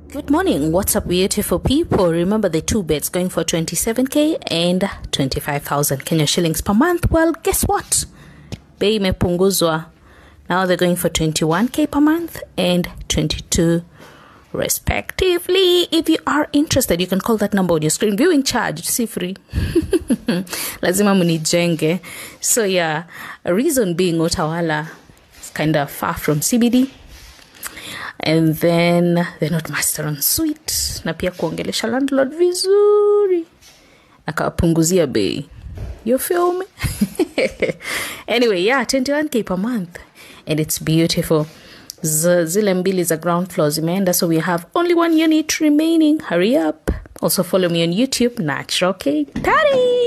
Good morning. What's up, beautiful people? Remember the two beds going for 27k and 25,000 Kenya shillings per month. Well, guess what? Bei imepunguzwa. Now they're going for 21k per month and 22 respectively. If you are interested, you can call that number on your screen. Viewing charge, see free. Lazima munijenge. So yeah, a reason being Utawala is kind of far from CBD. And then they're not master on suite. Na pia kuongelesha landlord vizuri. Akawapunguzia bei. You feel me? Anyway, yeah, 21k per month. And it's beautiful. Zile mbili za ground floor zimeenda, so we have only one unit remaining. Hurry up. Also follow me on YouTube, Natural K Daddy.